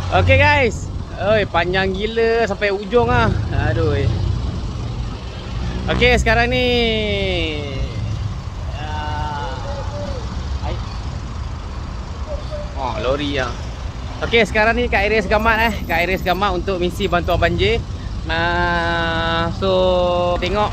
Okay guys. Oi, panjang gila sampai ujung ah. Aduh. Okay, sekarang ni lori ah. Okay, sekarang ni kat area Segamat kat area Segamat untuk misi bantuan banjir. So tengok.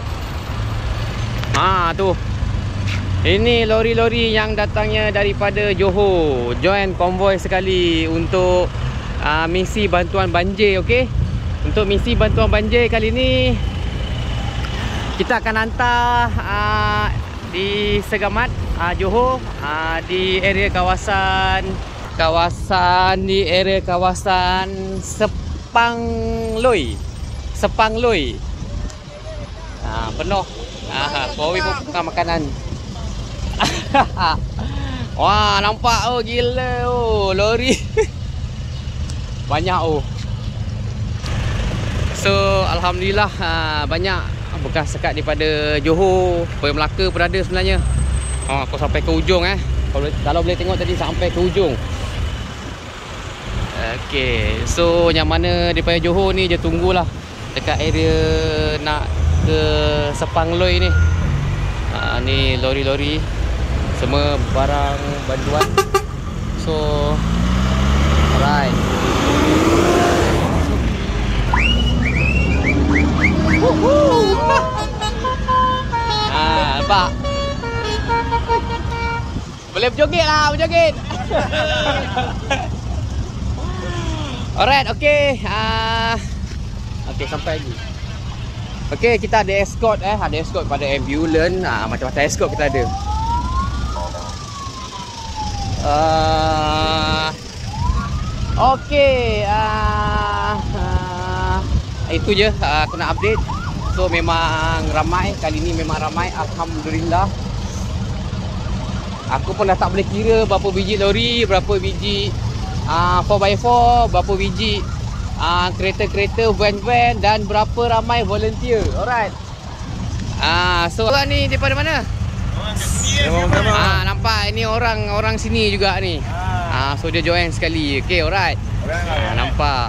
Tu. Ini lori-lori yang datangnya daripada Johor. Join konvoi sekali untuk misi bantuan banjir, okey. Untuk misi bantuan banjir kali ni kita akan hantar di Segamat, Johor, di area kawasan Sepang Loi. Penuh. Kowi pun bukan makanan. Wah, nampak gila lori. Banyak So alhamdulillah banyak bekas sekat daripada Johor, Melaka pun ada sebenarnya. Aku sampai ke ujung kalau boleh tengok tadi sampai ke ujung. Okey, so yang mana daripada Johor ni je tunggulah dekat area nak ke Sepang Loi ni. Ni lori-lori semua barang bantuan. So alright. Nampak? Boleh berjoget lah, berjoget. Alright, okay. Okay, sampai lagi. Okay, kita ada escort ada escort pada ambulans. Macam-macam escort kita ada. Okay, itu je aku nak update. So memang ramai, kali ni memang ramai, alhamdulillah. Aku pun dah tak boleh kira berapa biji lori, berapa biji 4x4, berapa biji kereta-kereta, van-van, dan berapa ramai volunteer. Alright. So orang ni daripada mana? Nampak ini orang sini juga ni. So dia join sekali. Okay, alright. Nampak.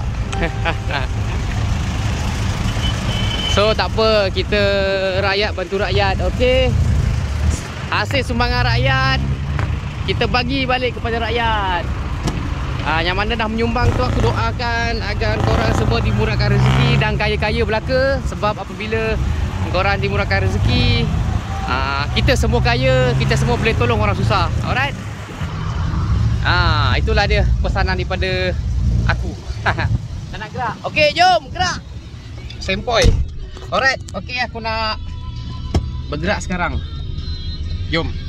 So tak apa, kita rakyat bantu rakyat. Okay, hasil sumbangan rakyat kita bagi balik kepada rakyat. Yang mana dah menyumbang tu, aku doakan agar korang semua dimurahkan rezeki dan kaya-kaya belaka. Sebab apabila korang dimurahkan rezeki, kita semua kaya, kita semua boleh tolong orang susah. Alright. Itulah dia pesanan daripada aku. Tak nak gerak. Okay, jom gerak. Sempoi. Alright. Okay, aku nak bergerak sekarang. Jom.